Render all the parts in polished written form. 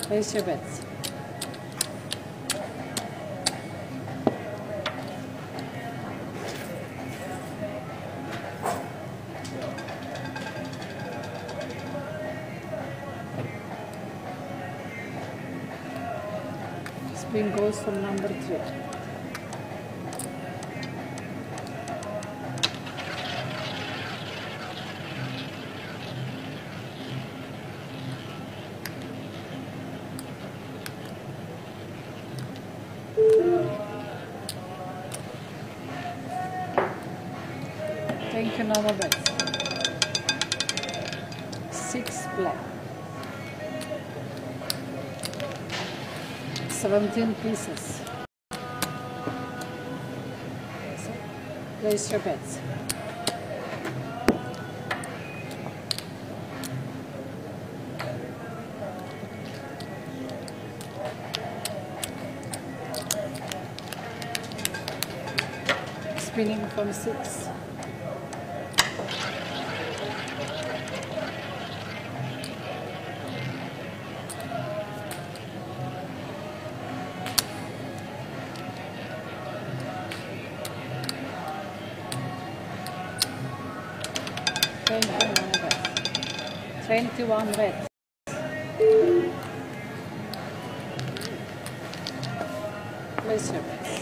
Place your bets. Spin goes for number 3. Thank you, no more bets. 6 black. 17 pieces. So, place your bets. Spinning from 6. Thank you, no more bets. 21 bets. Place your bets.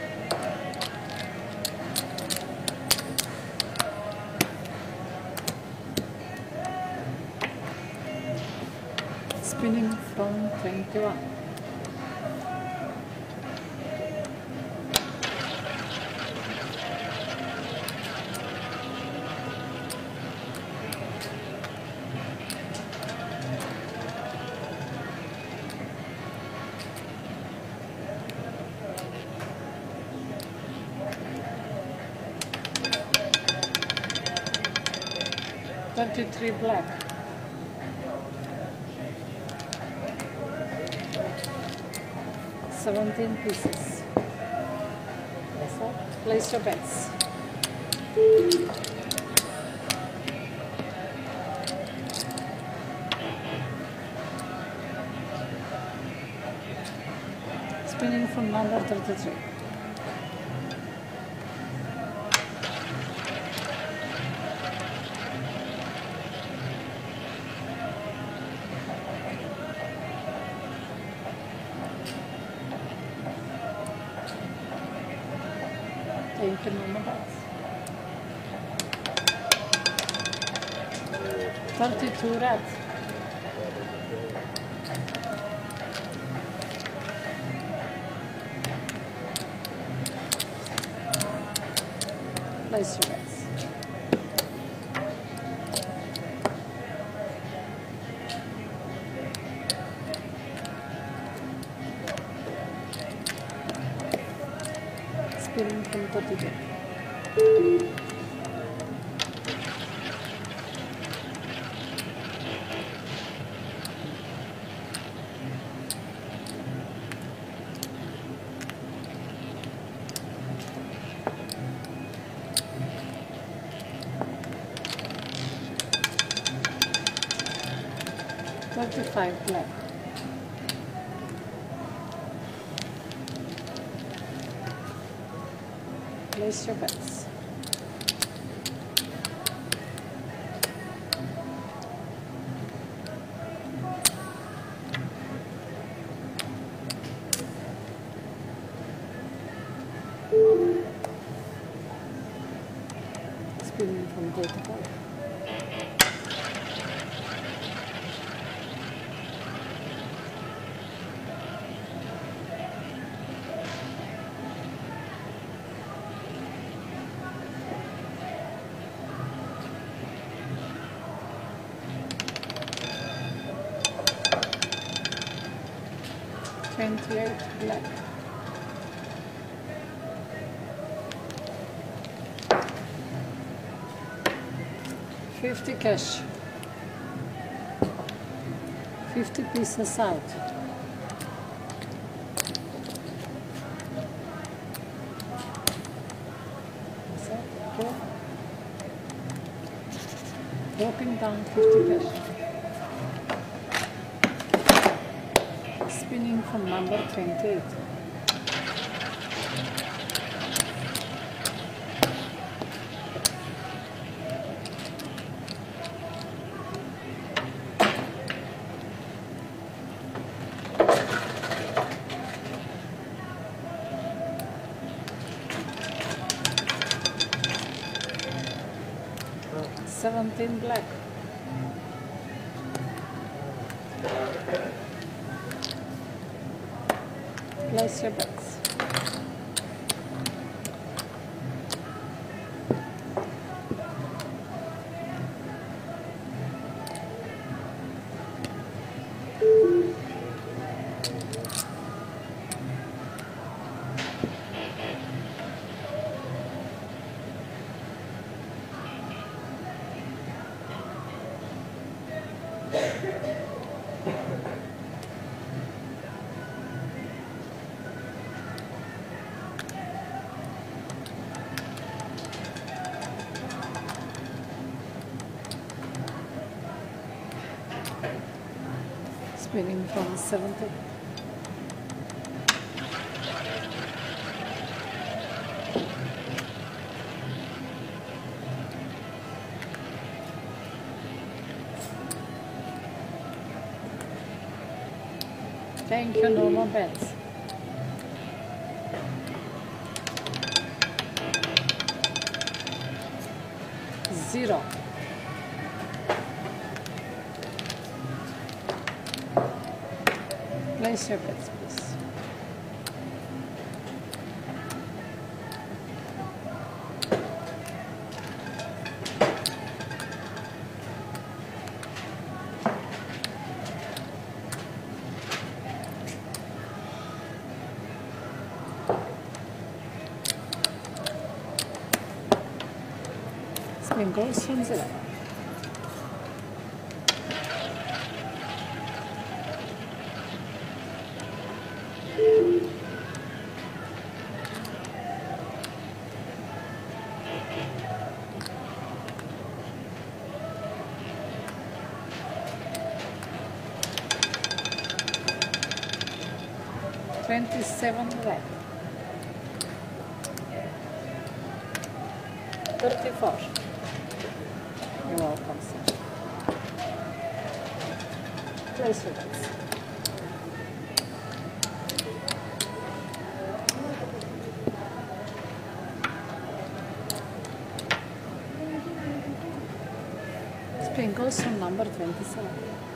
Spinning from 21. $33 black. 17 pieces. That's all. Place your bets. Spinning from number 33. Thank you, no more bets. 32 red. Place your bets. Spinning from 32. $35 black. Place your bets. Spinning from 35. $28 black. $50 cash. 50 pieces out. Is that good? Dropping down 50 cash. Spinning from number 28. Seventeen black. Place your bets. Spinning from 70. Thank you, no more bets. Zero. Place your bets, please. Spin goes from 0. $27 red. 34. You're welcome, sir. Place your bets. Spin goes from number 27.